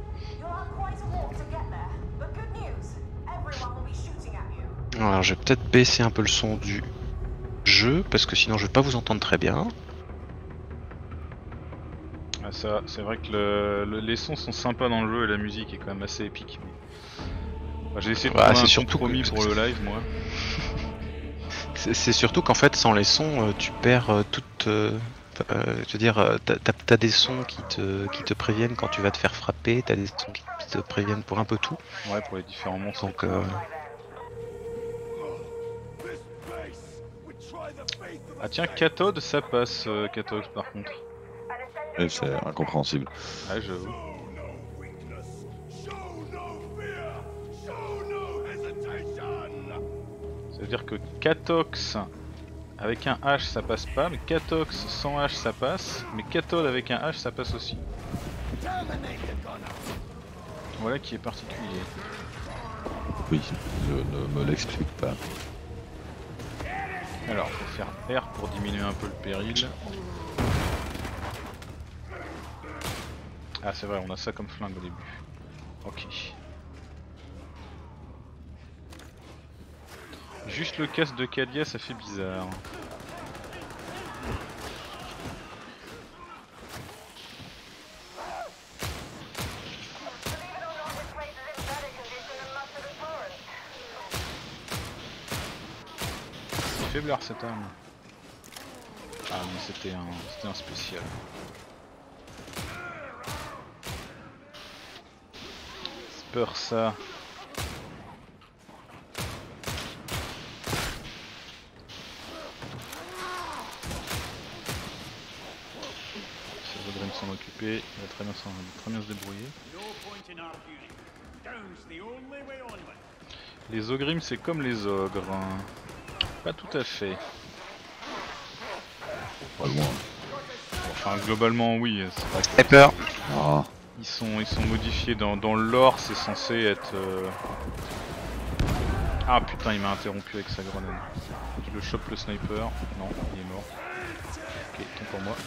Alors, je vais peut-être baisser un peu le son du jeu, parce que sinon je vais pas vous entendre très bien.
Ah, ça, c'est vrai que le, le- les sons sont sympas dans le jeu et la musique est quand même assez épique. Mais... Bah, j'ai essayé de
Bah,
trouver
c'est
un
surtout
compromis
que-
pour le live, moi.
C'est c'est surtout qu'en fait, sans les sons, euh, tu perds euh, toute... Euh, euh, je veux dire, euh, t'as- t'as t'as des sons qui te, qui te préviennent quand tu vas te faire frapper, t'as des sons qui te préviennent pour un peu tout.
Ouais, pour les différents monstres.
Donc, euh,
Ah tiens, cathode, ça passe, euh, cathode par contre.
Et c'est incompréhensible.
Ah, j'avoue. Ça veut dire que Catox avec un H ça passe pas, mais Catox sans H ça passe, mais cathode avec un H ça passe aussi. Voilà qui est particulier.
Oui, je ne me l'explique pas.
Alors, faut faire R pour diminuer un peu le péril. Ah c'est vrai, on a ça comme flingue au début. Ok. Juste le casque de Cadia, ça fait bizarre. faiblard cette arme. Ah mais c'était un, c'était un spécial. C'est peur ça. S'en occuper, il va très bien, très bien se débrouiller. Les ogrims c'est comme les ogres, hein. Pas tout à fait.
Pas loin.
Enfin globalement oui, c'est vrai que
Sniper.
Ah.
ils sont, ils sont modifiés dans, dans le lore, c'est censé être... Euh... Ah putain il m'a interrompu avec sa grenade. Je le chope le sniper, non il est mort. Ok, tant pour moi.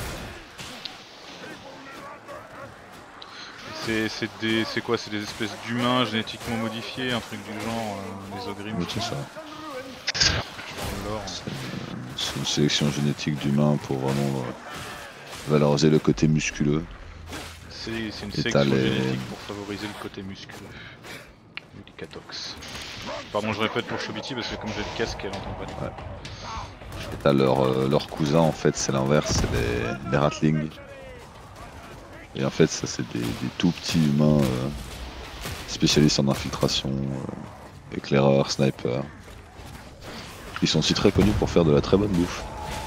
C'est des, c'est quoi? C'est des espèces d'humains génétiquement modifiés, un truc du genre, euh, les ogrims.
Oui, c'est ça.
Euh,
C'est une sélection génétique d'humains pour vraiment euh, valoriser le côté musculeux.
C'est une
Et
sélection
les...
génétique pour favoriser le côté musculeux. Du catox. Pardon, je répète pour Chobiti parce que comme j'ai le casque, elle entend pas.
Ouais. Et t'as leur, euh, leur cousin en fait, c'est l'inverse, c'est les, les ratlings. Et en fait, ça c'est des, des tout petits humains euh, spécialistes en infiltration, euh, éclaireurs, snipers. Ils sont aussi très connus pour faire de la très bonne bouffe.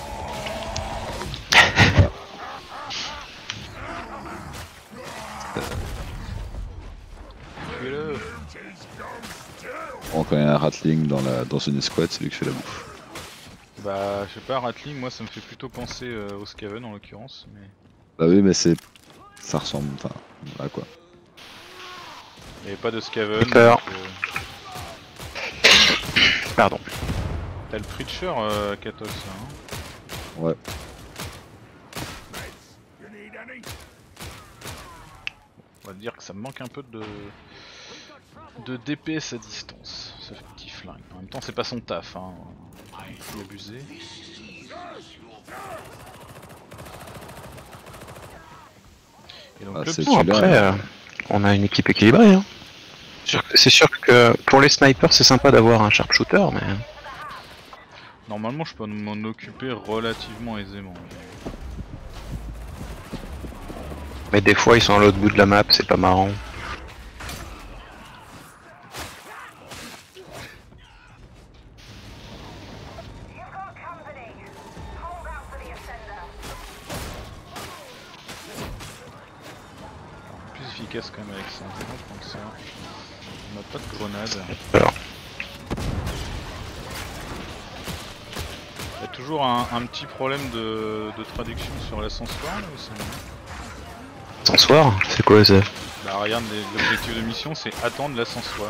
Voilà. Euh... Bon, quand il y a un ratling dans, la, dans une escouade, c'est lui qui fait la bouffe.
Bah, je sais pas, ratling, moi ça me fait plutôt penser euh, au Skaven en l'occurrence. Mais...
Bah oui, mais c'est. Ça ressemble, enfin, à quoi.
Il n'y avait pas de Skaven. Donc,
euh... Pardon.
T'as le Preacher, euh, Katos, hein.
Ouais.
On va dire que ça me manque un peu de de D P S à distance, ce petit flingue. En même temps, c'est pas son taf, hein. Faut abuser. Et donc,
ah,
le petit...
Bon, après, euh, on a une équipe équilibrée. Hein. C'est sûr que pour les snipers, c'est sympa d'avoir un sharpshooter, mais...
Normalement, je peux m'en occuper relativement aisément.
Mais des fois, ils sont à l'autre bout de la map, c'est pas marrant.
Plus efficace quand même avec ça. On va prendre ça. On n'a pas de grenade.
Alors.
Il y a toujours un, un petit problème de, de traduction sur l'ascensoir là ou c'est...
Ascensoir, c'est quoi ça?
Bah regarde, l'objectif de mission c'est attendre l'ascensoir.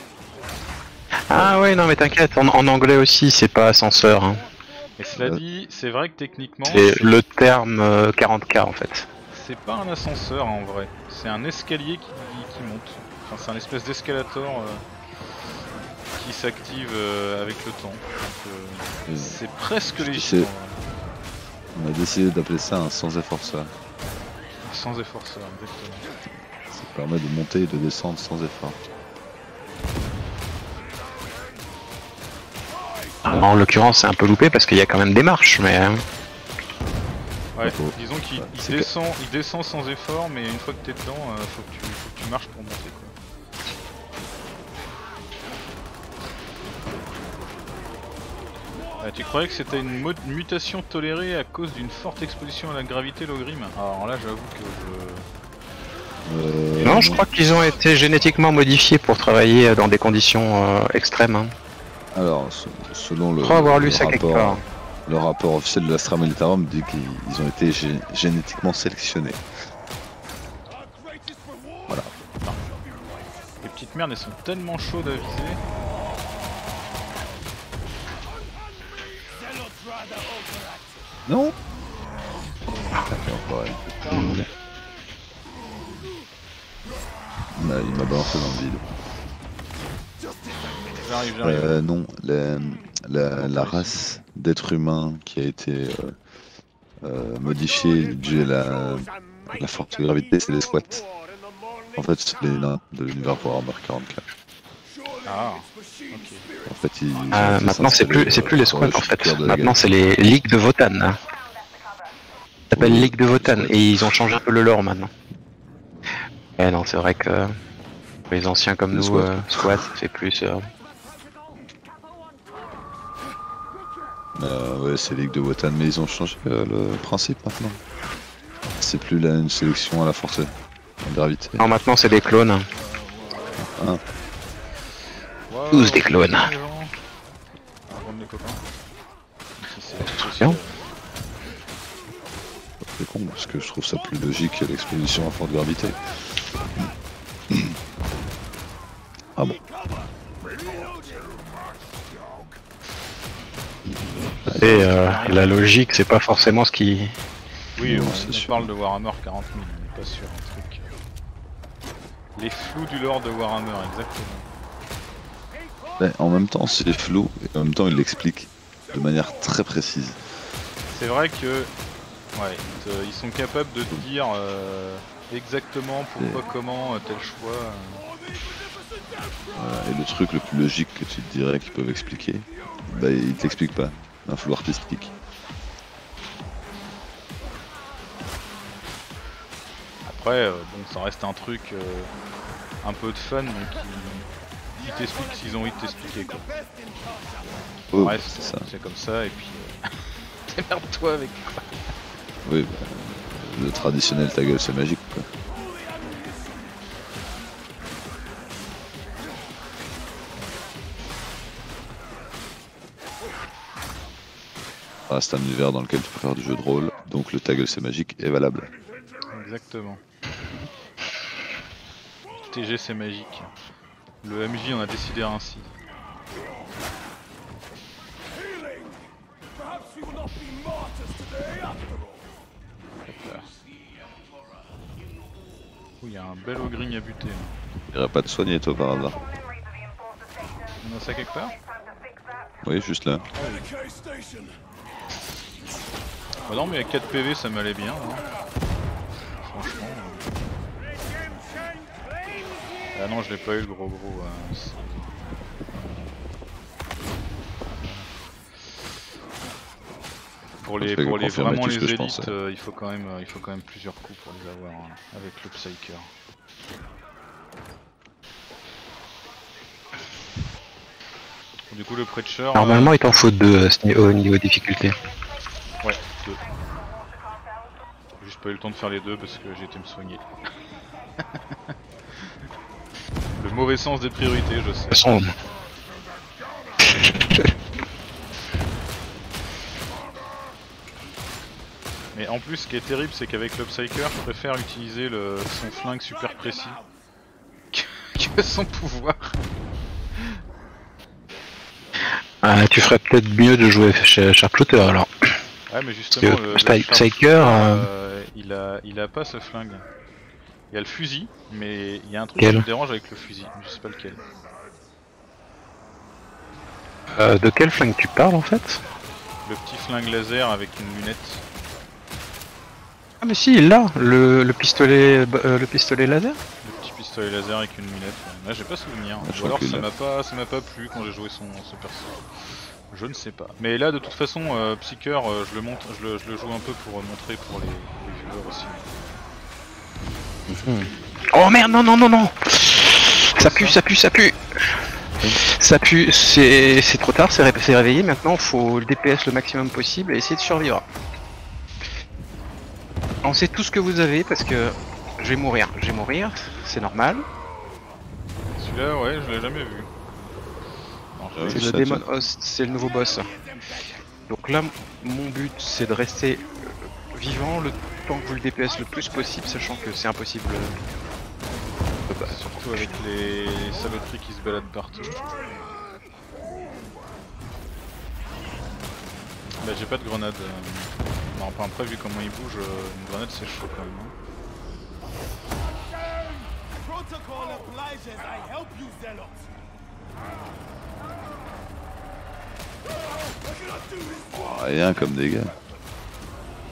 Ah ouais, non mais t'inquiète, en, en anglais aussi c'est pas ascenseur. Hein.
Et cela dit, c'est vrai que techniquement...
C'est le terme euh, quarante K en fait.
C'est pas un ascenseur en vrai, c'est un escalier qui, qui monte. Enfin c'est un espèce d'escalator euh, qui s'active euh, avec le temps. Donc, euh, c'est presque légitime.
On a décidé d'appeler ça un sans effort ça.
Sans effort ça, exactement.
Ça permet de monter et de descendre sans effort.
En l'occurrence c'est un peu loupé parce qu'il y a quand même des marches, mais...
Ouais,
Faut...
disons qu'il
ouais,
il descend, que... il descend sans effort, mais une fois que t'es dedans, euh, faut, que tu, faut que tu marches pour monter quoi. Ah, tu croyais que c'était une mutation tolérée à cause d'une forte exposition à la gravité, l'ogrim? Alors là j'avoue que je...
Euh... Non, je crois qu'ils ont été génétiquement modifiés pour travailler dans des conditions euh, extrêmes. Hein.
Alors, selon le,
je crois avoir lu
le
ça quelque
rapport...
part.
Le rapport officiel de l'Astra Militarum dit qu'ils ont été gé génétiquement sélectionnés. Voilà.
Non. Les petites merdes elles sont tellement chaudes à viser.
Non. Bah, il m'a balancé dans le vide.
J'arrive, j'arrive.
Euh, non, la, la, la race d'êtres humains qui a été euh, euh, modifiée dû à la, la forte gravité, c'est les squats. En fait, c'est les nains de l'univers Warhammer quarante K.
Ah, ok.
En fait, ils, ils ont
Euh,
fait
maintenant c'est
s'installer,
plus c'est
euh,
plus les
sur
squads
le
en fait.
cœur de la
Maintenant
guerre.
c'est les ligues de Votan. Ça s'appelle
Oui,
Ligue de
les
Votan
squads.
et ils ont changé un peu le lore maintenant. Ouais non c'est vrai que les anciens comme
Les
nous,
squads,
euh, squads c'est plus. Euh...
Euh, ouais, c'est Ligue de Wotan, mais ils ont changé euh, le principe maintenant. C'est plus là une sélection à la force de gravité.
Non maintenant c'est des clones.
Hein.
Wow,
Tous des clones.
les gens. On va prendre les copains. Si c'est
Bien.
possible.
C'est con, parce que je trouve ça plus logique que l'exposition à forte gravité. Ah bon.
Et euh, la logique c'est pas forcément ce qui.
Oui,
Non,
on,
c'est
on
sûr.
parle de Warhammer quarante mille, on n'est pas sur un truc. Les flous du lore de Warhammer, exactement.
Mais en même temps, c'est flou, et en même temps, il l'explique de manière très précise.
C'est vrai que ouais, ils, te- ils sont capables de te dire euh, exactement pourquoi, comment, euh, tel choix. euh.
Voilà. Et le truc le plus logique que tu te dirais qu'ils peuvent expliquer, bah ils t'expliquent pas. Un flou artistique.
Après, euh, bon, ça reste un truc euh, un peu de fun, donc ils, ils t'expliquent s'ils ont envie de t'expliquer quoi.
Oh,
Bref,
c'est ça.
c'est comme ça, et puis euh, démerde-toi avec quoi.
Oui, bah, le traditionnel ta gueule c'est magique quoi. Ah, c'est un univers dans lequel tu peux faire du jeu de rôle, donc le ta gueule c'est magique est valable.
Exactement. T G c'est magique. Le M J en a décidé ainsi. Hop là. Ouh, il y a un bel ogrigne à buter. Là.
J'irais pas te soigner toi par hasard.
On a ça quelque part?
Oui, juste là.
Bah non, mais à quatre P V ça m'allait bien. Hein. Franchement. euh. Ah non, je l'ai pas eu le gros gros. euh, c'est- Pour les,
Je peux
pour les
confirmer
vraiment
tout ce
les
que je
élites,
pensais.
euh, il faut quand même, euh, il faut quand même plusieurs coups pour les avoir hein, avec le Psyker. Du coup, le Preacher.
Normalement il t'en faut deux à ce niveau, au niveau difficulté.
Euh... Ouais, deux. J'ai juste pas eu le temps de faire les deux parce que j'ai été me soigner. Le mauvais sens des priorités, je sais.
De toute façon,
Mais en plus, ce qui est terrible, c'est qu'avec le Psyker, je préfère utiliser le... son flingue super précis que, que son pouvoir.
euh, tu ferais peut-être mieux de jouer chez Sharpshooter alors.
Ouais, mais justement,
que
le, le
Psy-
Sharpshooter,
Psyker, euh,
euh, il a, il a pas ce flingue. Il y a le fusil, mais il y a un truc
Quel
qui me dérange avec le fusil. Je sais pas lequel.
Euh, de quel flingue tu parles en fait?
Le petit flingue laser avec une lunette.
Ah mais si, il l'a, le, le pistolet euh, le pistolet laser.
Le petit pistolet laser avec une lunette. Ouais. Là, j'ai pas souvenir.
Ouais, je
Ou
crois
alors
qu'il
ça
l'a.
m'a pas, ça m'a pas plu quand j'ai joué son, ce perso. Je ne sais pas. Mais là, de toute façon, euh, Psyker, euh, je le montre, je le, je le joue un peu pour euh, montrer pour les, les viewers aussi.
Oh merde, non non non non. Ça pue, ça pue, ça pue. Ça pue, c'est c'est trop tard, c'est ré c'est réveillé, maintenant faut le D P S le maximum possible et essayer de survivre. On sait tout ce que vous avez parce que je vais mourir, je vais mourir, c'est normal.
Celui-là, ouais, je l'ai jamais vu. Non, je l'ai
C'est
ça,
le
tu-
Demon Host, c'est le nouveau boss. Donc là, mon but c'est de rester vivant le temps que vous le D P S le plus possible, sachant que c'est impossible. euh, bah,
Surtout avec les saloperies qui se baladent partout. Bah j'ai pas de grenade. euh. Non, enfin après vu comment il bouge, euh, une grenade c'est chaud quand même. Hein.
Protocol obliges I help you, Zealots.
Oh, rien comme dégâts.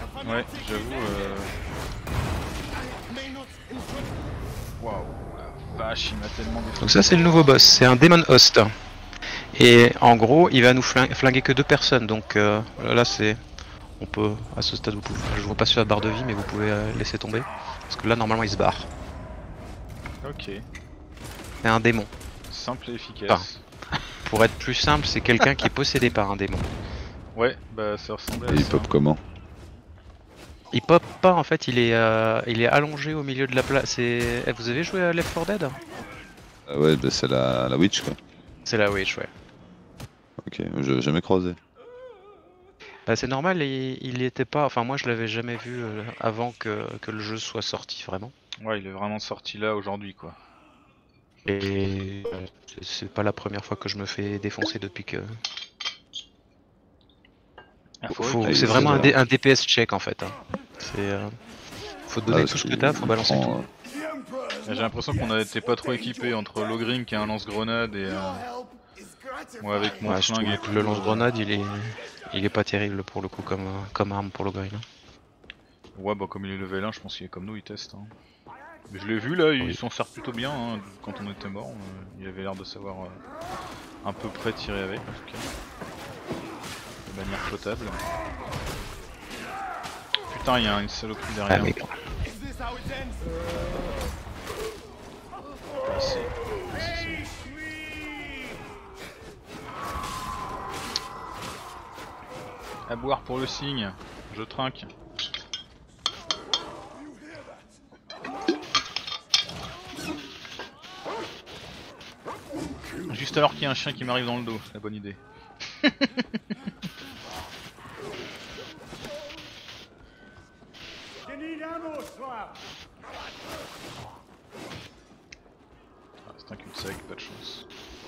Ouais, j'avoue. Euh... Waouh. vache, il m'a tellement défoncé.
Donc ça c'est le nouveau boss, c'est un Demon Host. Et en gros, il va nous flinguer, flinguer que deux personnes, donc euh, là c'est... On peut, à ce stade, vous pouvez... je vois pas sur la barre de vie, mais vous pouvez euh, laisser tomber. Parce que là, normalement, il se barre.
Ok,
C'est un démon.
simple et efficace.
Enfin. Pour être plus simple, c'est quelqu'un qui est possédé par un démon.
Ouais, bah ça ressemblait
Et
à
il
ça.
pop comment?
Il pop pas, en fait, il est, euh, il est allongé au milieu de la place. Eh, vous avez joué à Left four Dead?
Ah ouais, bah c'est la, la witch quoi.
C'est la Witch, ouais.
Ok, je jamais croisé.
Bah, c'est normal, il, il était pas... Enfin, moi, je l'avais jamais vu euh, avant que, que le jeu soit sorti, vraiment.
Ouais, il est vraiment sorti là aujourd'hui quoi.
Et euh, c'est- c'est pas la première fois que je me fais défoncer depuis que...
Ah,
Faut-
faudrait
faut-
qu'il
il
c'est
est
vraiment un,
seize
D-
heures.
un D P S check en fait. Hein. C'est, euh, faut donner
Ah,
tout ce que
qu'il-
t'as, faut
il
balancer
prend,
tout.
euh,
The Emperor's
J'ai l'impression qu'on était pas trop équipé entre l'Ogrim qui a un lance-grenade et euh,
help is gratifying.
moi avec mon
Ouais, je
flingue
trouve
et
que
tout.
le lance-grenade il est, il est pas terrible pour le coup comme, euh, comme arme pour le green. Hein.
Ouais, bah comme il est level un, je pense qu'il est comme nous, il teste. Hein. Mais je l'ai vu là, il
Oui.
s'en sert plutôt bien hein, quand on était mort. euh, il avait l'air de savoir euh, un peu près tirer avec en tout cas. De manière potable. Putain, il y a une saloperie
Ah,
derrière.
mais...
Is this how it ends?
Passé. À boire pour le signe, je trinque. Juste alors qu'il y a un chien qui m'arrive dans le dos, c'est la bonne idée. Ah, c'est un cul-de-sac, pas de chance.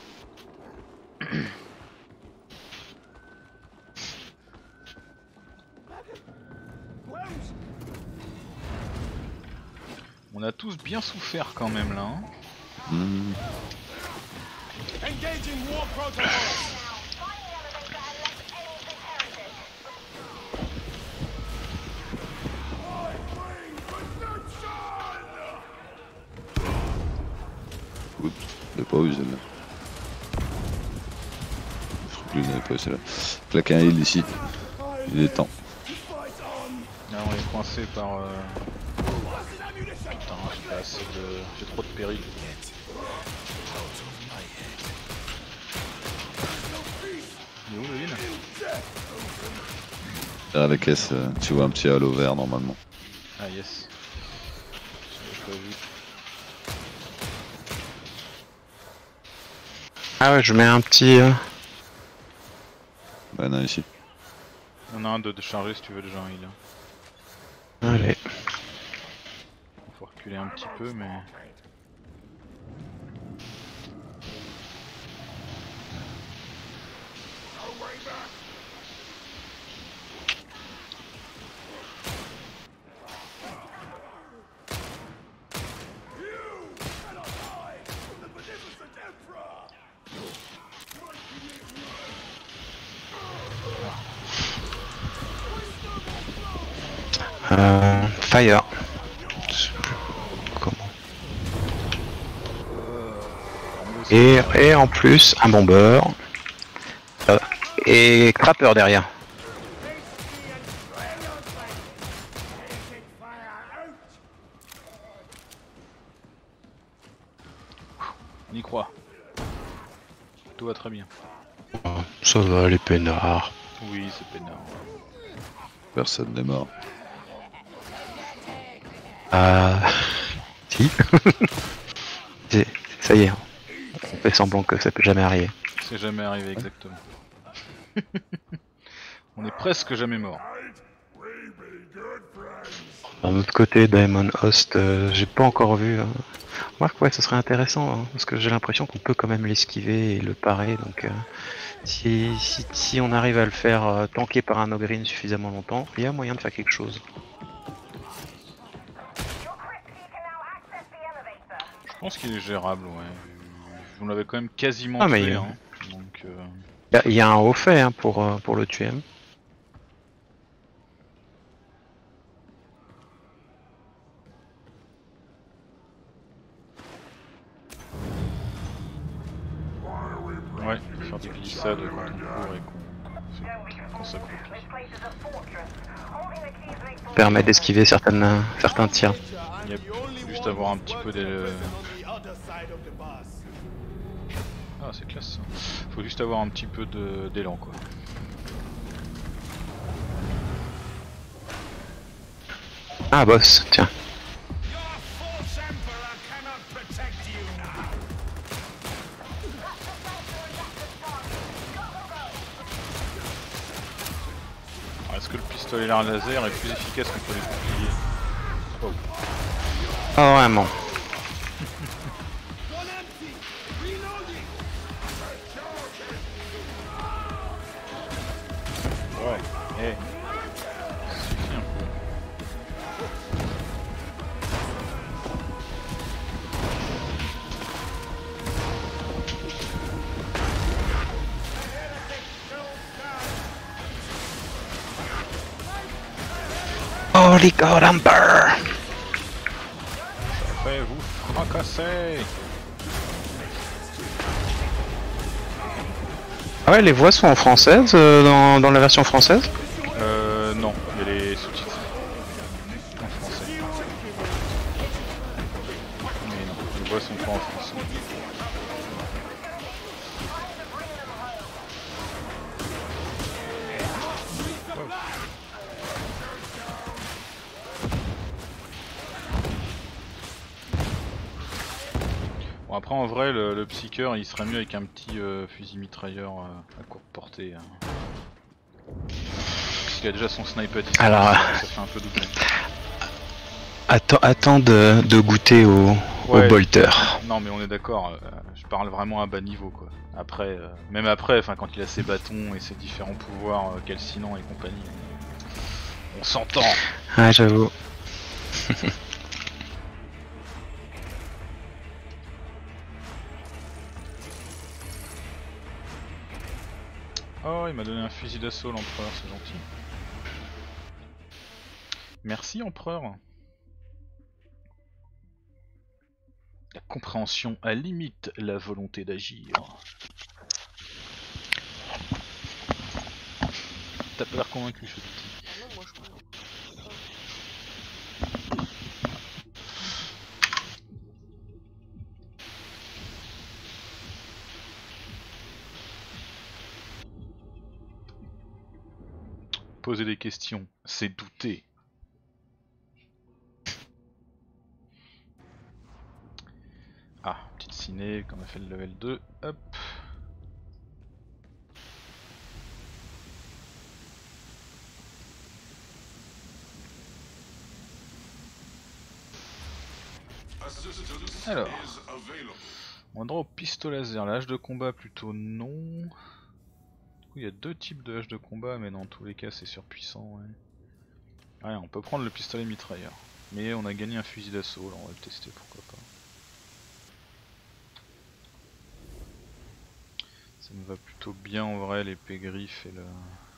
On a tous bien souffert quand même là. Hein.
hmm,
Engaging war protocols.
oups, je l'ai pas eu celle-là. Je crois que je l'avais pas eu celle-là. Claque un heal ici. Il est temps.
Là on est coincé par... Euh... Putain, j'ai pas assez de... J'ai trop de péril. Il est où le heal?
Derrière la caisse, euh, tu vois un petit halo vert normalement.
Ah yes. J'ai pas vu.
Ah ouais, je mets un petit... euh,
Ouais, non, ici.
On a un de, de charger si tu veux déjà un heal.
Allez.
Faut reculer un petit peu mais...
Euh, fire. Je sais plus comment. Et, et en plus, un bomber. Euh, et Crapper derrière.
On y croit. Tout va très bien.
Ça va, les peinards.
Oui, c'est peinard.
Personne n'est mort.
Ah. Si. C'est- ça y est. On fait semblant que ça peut jamais arriver.
C'est jamais arrivé exactement. On est presque jamais mort.
D'un autre côté, Diamond Host, euh, j'ai pas encore vu. Hein. Remarque, ouais, ce serait intéressant, hein, parce que j'ai l'impression qu'on peut quand même l'esquiver et le parer. Donc, euh, si, si, si on arrive à le faire euh, tanker par un Ogryn suffisamment longtemps, il y a moyen de faire quelque chose.
Je pense qu'il est gérable, ouais. On l'avait quand même quasiment
Ah, mais
tué,
il-
hein. Donc, euh...
Il y a- il y, a un haut fait hein, pour, euh, pour le tuer.
faire des glissades quand on court et qu'on qu'on s'accroupit.
Permet d'esquiver certaines certains tirs.
Yep. Juste avoir un petit peu des... Ah c'est classe ça. Faut juste avoir un petit peu de d'élan quoi.
Ah boss, tiens.
Est-ce que le pistolet laser est plus efficace contre les boucliers? Oh.
Pas vraiment.
Ouais, eh. Suffit un peu.
Holy God Amber!
Ça fait vous fracasser.
Ah ouais, les voix sont en française euh, dans, dans la version française?
Euh non, il y a les sous-titres en français. Mais non, les voix sont pas en français. Bon après en vrai le, le psycheur il serait mieux avec un petit euh, fusil mitrailleur euh, à courte portée. Hein. Parce qu'il a déjà son sniper à distance,
Alors,
ça fait un peu doublé.
Attends, attends de, de goûter au,
Ouais,
au bolter.
Non mais on est d'accord, euh, je parle vraiment à bas niveau quoi. Après, euh, même après, enfin quand il a ses bâtons et ses différents pouvoirs euh, calcinants et compagnie, on s'entend.
Ah j'avoue.
Oh il m'a donné un fusil d'assaut l'empereur, c'est gentil. Merci empereur. La compréhension à limite la volonté d'agir. T'as pas l'air convaincu ce petit. Poser des questions, c'est douter. Ah, petite ciné, qu'on a fait le level deux, hop. Alors, on a droit au pistolet laser, la hache de combat plutôt non. Du coup il y a deux types de hache de combat mais dans tous les cas c'est surpuissant. Ouais. Ouais, on peut prendre le pistolet mitrailleur. Mais on a gagné un fusil d'assaut, là on va le tester pourquoi pas. Ça me va plutôt bien en vrai l'épée griffe et le...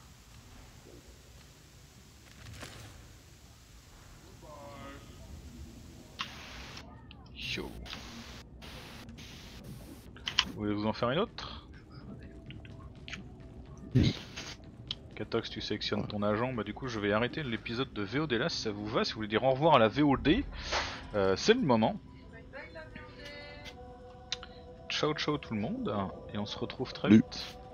Yo. Vous voulez vous en faire une autre?
Oui.
Katox, tu sélectionnes ton agent, bah du coup je vais arrêter l'épisode de V O D là si ça vous va, si vous voulez dire au revoir à la V O D, euh, c'est le moment. Ciao ciao tout le monde, et on se retrouve très vite.